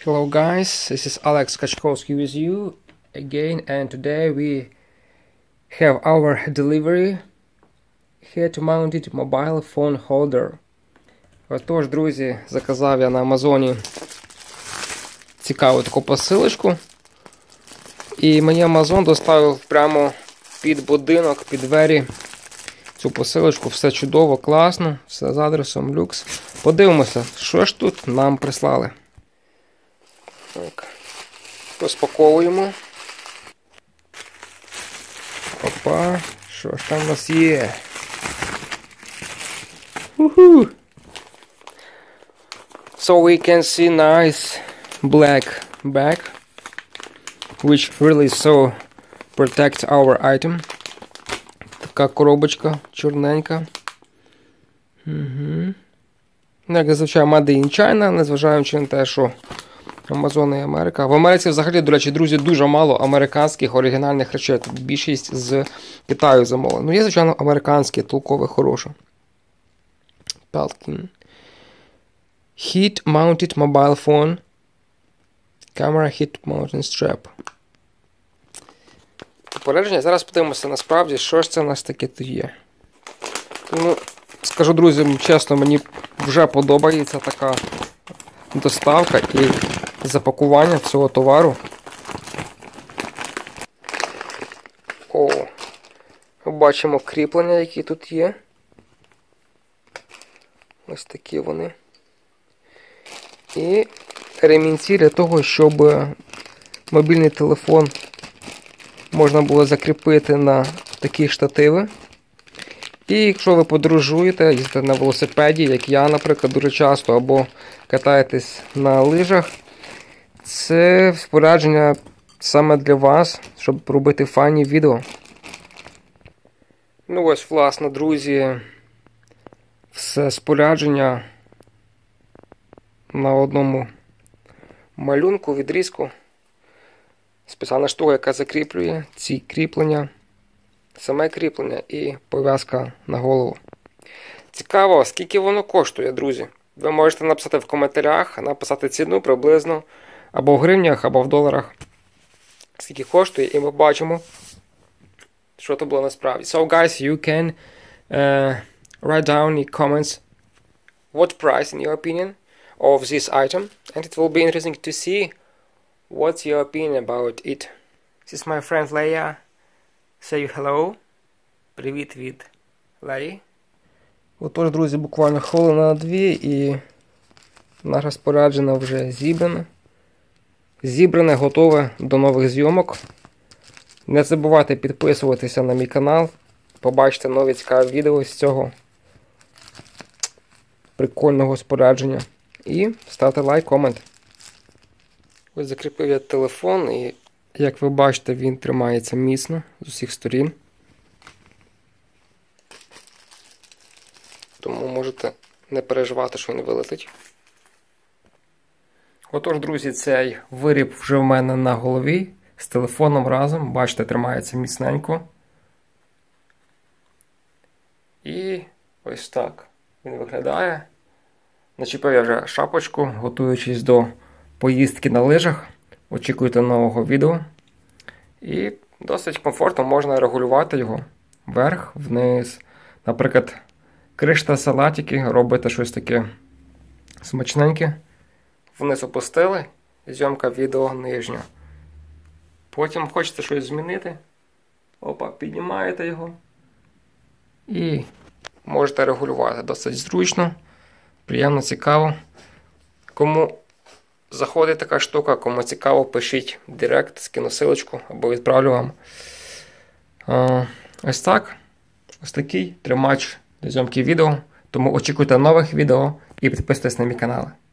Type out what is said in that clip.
Hello guys, this is Alex Kachkowski with you again, and today we have our delivery head-mounted mobile phone holder. Отож, друзі, заказав я на Амазоні цікаву таку посилочку. І мені Амазон доставив прямо під будинок, під двері цю посилочку. Все чудово, класно, все з адресом люкс. Подивимося, що ж тут нам прислали. Так, розпаковуємо. Опа, що ж там у нас є? Уху! So we can see nice black bag, which really so protects our item. Така коробочка чорненька. Угу. Як зазвичай Made in China, незважаючи на те, що Амазон і Америка. В Америці взагалі, до речі, друзі, дуже мало американських оригінальних речей. Тут більшість з Китаю замовлено. Ну, є, звичайно, американські, толкове, хороше. Pelkin. Heat-mounted mobile phone. Camera heat-mounted strap. Попередження. Зараз подивимося насправді, що ж це у нас таке тут є. Ну, скажу друзям, чесно, мені вже подобається така доставка і запакування цього товару. О, бачимо кріплення, які тут є. Ось такі вони. І ремінці для того, щоб мобільний телефон можна було закріпити на такі штативи. І якщо ви подорожуєте, їздите на велосипеді, як я, наприклад, дуже часто, або катаєтесь на лижах, це спорядження саме для вас, щоб робити файні відео. Ну ось, власне, друзі, все спорядження на одному малюнку, відрізку. Спеціальна штука, яка закріплює ці кріплення, саме кріплення і пов'язка на голову. Цікаво, скільки воно коштує, друзі. Ви можете написати в коментарях, написати ціну приблизно, або в гривнях, або в доларах. Скільки коштує, і ми бачимо, що це було насправді. So, guys, you can write down in comments what price, in your opinion, of this item. And it will be interesting to see what's your opinion about it. This is my friend Leia. Say hello. Привіт від Леї. Отож, друзі, буквально хвилина-дві і наше спорядження вже зібране. Зібране, готове до нових зйомок. Не забувайте підписуватися на мій канал. Побачите нові цікаві відео з цього прикольного спорядження. І ставте лайк, комент. Ось закріпив я телефон і, як ви бачите, він тримається міцно з усіх сторін. Тому можете не переживати, що він вилетить. Отож, друзі, цей виріб вже в мене на голові. З телефоном разом. Бачите, тримається міцненько. І ось так він виглядає. Начепив я вже шапочку, готуючись до поїздки на лижах. Очікуйте нового відео. І досить комфортно можна регулювати його вверх, вниз. Наприклад, кришта салатики, робите щось таке смачненьке. Вниз опустили, зйомка відео нижньо. Потім хочете щось змінити. Опа, піднімаєте його. І можете регулювати. Досить зручно, приємно, цікаво. Кому заходить така штука, кому цікаво, пишіть в директ, скину ссылочку або відправлю вам. Ось так. Ось такий тримач для зйомки відео. Тому очікуйте нових відео і підписуйтесь на мій канал.